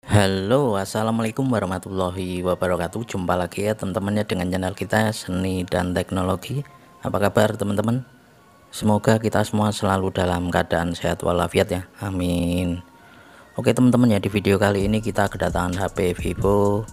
Halo, assalamualaikum warahmatullahi wabarakatuh. Jumpa lagi ya teman-teman ya dengan channel kita Seni dan Teknologi. Apa kabar teman-teman? Semoga kita semua selalu dalam keadaan sehat walafiat ya. Amin. Oke teman-teman ya, di video kali ini kita kedatangan HP Vivo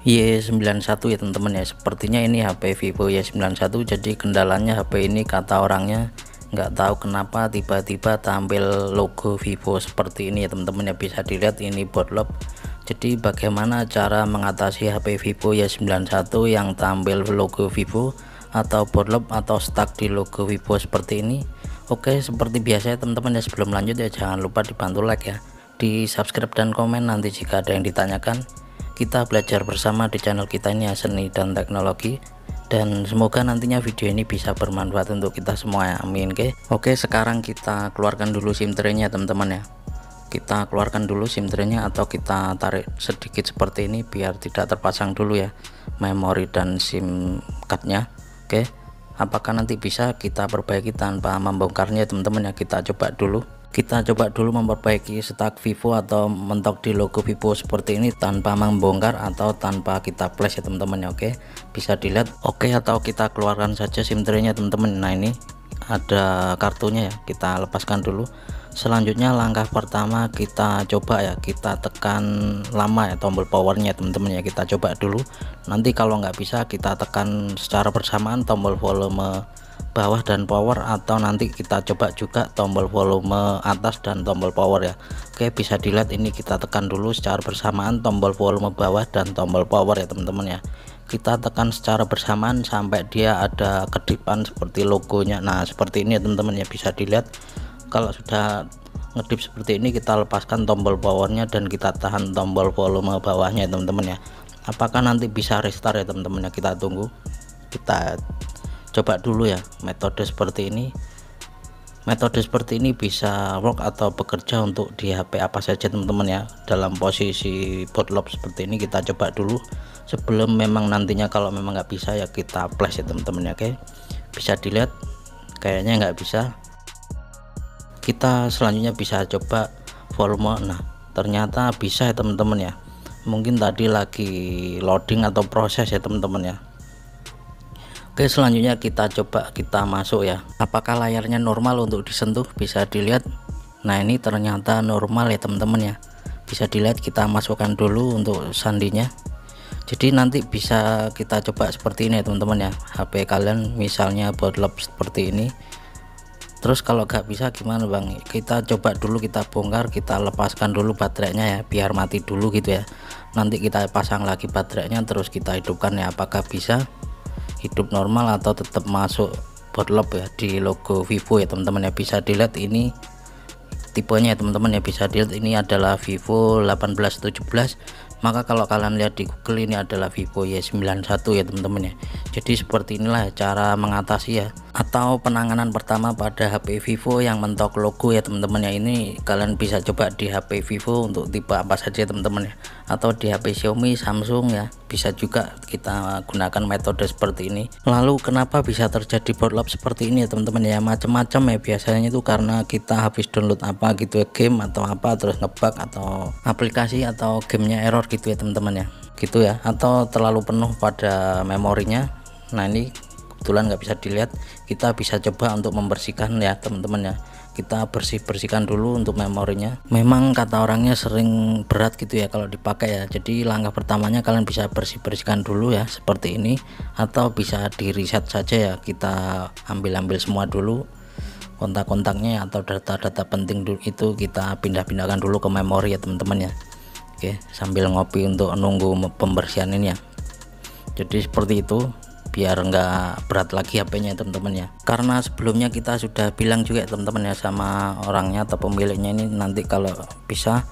Y91 ya teman-teman ya. Sepertinya ini HP Vivo Y91, jadi kendalanya HP ini kata orangnya nggak tahu kenapa tiba-tiba tampil logo Vivo seperti ini ya teman-teman ya. Bisa dilihat ini bootloop. Jadi bagaimana cara mengatasi HP Vivo Y91 yang tampil logo Vivo atau bootloop atau stuck di logo Vivo seperti ini? Oke, seperti biasa ya teman-teman ya, sebelum lanjut ya jangan lupa dibantu like ya, di subscribe dan komen nanti jika ada yang ditanyakan. Kita belajar bersama di channel kita ini ya, Seni dan Teknologi, dan semoga nantinya video ini bisa bermanfaat untuk kita semua ya, amin. Oke, sekarang kita keluarkan dulu SIM tray-nya teman-teman ya. Kita keluarkan dulu SIM tray-nya atau kita tarik sedikit seperti ini biar tidak terpasang dulu ya memori dan SIM card-nya. Oke, apakah nanti bisa kita perbaiki tanpa membongkarnya teman-teman ya? Kita coba dulu memperbaiki stuck Vivo atau mentok di logo Vivo seperti ini tanpa membongkar atau tanpa kita flash ya teman-teman ya. Oke, bisa dilihat. Oke, atau kita keluarkan saja SIM tray-nya teman-teman. Nah, ini ada kartunya ya, kita lepaskan dulu. Selanjutnya langkah pertama kita coba ya, kita tekan lama ya tombol powernya teman-teman ya. Kita coba dulu, nanti kalau nggak bisa kita tekan secara bersamaan tombol volume bawah dan power, atau nanti kita coba juga tombol volume atas dan tombol power ya. Oke, bisa dilihat ini kita tekan dulu secara bersamaan tombol volume bawah dan tombol power ya teman-teman ya. Kita tekan secara bersamaan sampai dia ada kedipan seperti logonya. Nah, seperti ini ya teman-teman ya, bisa dilihat. Kalau sudah ngedip seperti ini, kita lepaskan tombol powernya dan kita tahan tombol volume bawahnya teman-teman ya. Apakah nanti bisa restart ya teman-teman ya? Kita tunggu, kita coba dulu ya metode seperti ini. Metode seperti ini bisa work atau bekerja untuk di HP apa saja teman-teman ya. Dalam posisi bootloop seperti ini kita coba dulu sebelum memang nantinya kalau memang nggak bisa ya kita flash ya teman-teman ya. Oke, bisa dilihat kayaknya nggak bisa. Kita selanjutnya bisa coba volume. Nah, ternyata bisa ya teman-teman ya. Mungkin tadi lagi loading atau proses ya teman-teman ya. Oke, selanjutnya kita coba kita masuk ya. Apakah layarnya normal untuk disentuh? Bisa dilihat. Nah, ini ternyata normal ya teman-teman ya. Bisa dilihat, kita masukkan dulu untuk sandinya. Jadi nanti bisa kita coba seperti ini ya teman-teman ya. HP kalian misalnya bootloop seperti ini. Terus kalau nggak bisa gimana bang? Kita coba dulu, kita bongkar, kita lepaskan dulu baterainya ya, biar mati dulu gitu ya. Nanti kita pasang lagi baterainya, terus kita hidupkan ya. Apakah bisa hidup normal atau tetap masuk bootloop ya di logo Vivo ya teman-teman ya. Bisa dilihat ini tipenya ya teman-teman ya. Bisa dilihat ini adalah Vivo 1817. Maka kalau kalian lihat di Google ini adalah Vivo Y91 ya teman-teman ya. Jadi seperti inilah cara mengatasi ya, atau penanganan pertama pada HP Vivo yang mentok logo ya teman-teman ya. Ini kalian bisa coba di HP Vivo untuk tipe apa saja teman-teman ya, atau di HP Xiaomi, Samsung ya, bisa juga kita gunakan metode seperti ini. Lalu kenapa bisa terjadi bootloop seperti ini ya teman-teman ya? Macam-macam ya, biasanya itu karena kita habis download apa gitu ya, game atau apa, terus ngebug atau aplikasi atau gamenya error gitu ya teman-teman ya, gitu ya, atau terlalu penuh pada memorinya. Nah, ini kebetulan nggak bisa dilihat, kita bisa coba untuk membersihkan ya teman-teman ya. Kita bersihkan dulu untuk memorinya. Memang kata orangnya sering berat gitu ya kalau dipakai ya. Jadi langkah pertamanya kalian bisa bersihkan dulu ya seperti ini, atau bisa di reset saja ya. Kita ambil semua dulu kontak-kontaknya atau data-data penting dulu, itu kita pindah-pindahkan dulu ke memori ya teman-teman ya. Oke, sambil ngopi untuk nunggu pembersihan ini ya. Jadi seperti itu, biar nggak berat lagi HP-nya teman-teman ya. Karena sebelumnya kita sudah bilang juga teman-teman ya sama orangnya atau pemiliknya, ini nanti kalau bisa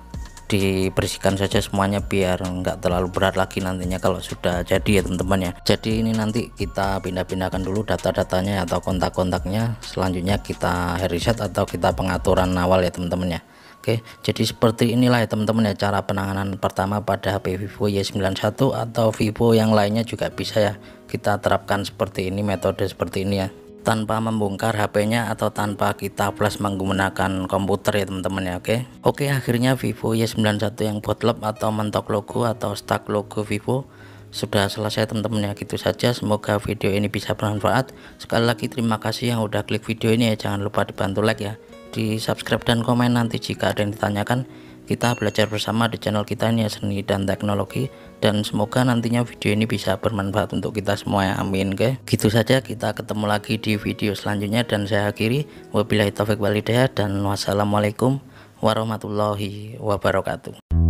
dibersihkan saja semuanya biar nggak terlalu berat lagi nantinya kalau sudah jadi ya teman-teman ya. Jadi ini nanti kita pindah-pindahkan dulu data-datanya atau kontak-kontaknya, selanjutnya kita reset atau kita pengaturan awal ya teman-teman ya. Oke, jadi seperti inilah ya teman-teman ya cara penanganan pertama pada HP Vivo Y91 atau Vivo yang lainnya juga bisa ya kita terapkan seperti ini, metode seperti ini ya. tanpa membongkar HP-nya atau tanpa kita flash menggunakan komputer ya teman-teman ya. Oke, akhirnya Vivo Y91 yang bootleg atau mentok logo atau stuck logo Vivo sudah selesai teman-teman ya. Gitu saja, semoga video ini bisa bermanfaat. Sekali lagi terima kasih yang udah klik video ini ya, jangan lupa dibantu like ya, di subscribe dan komen. Nanti jika ada yang ditanyakan, kita belajar bersama di channel kita ini ya, Seni dan Teknologi, dan semoga nantinya video ini bisa bermanfaat untuk kita semua ya, amin. Gitu saja, kita ketemu lagi di video selanjutnya dan saya akhiri, wabillahi taufik walhidayah, dan wassalamualaikum warahmatullahi wabarakatuh.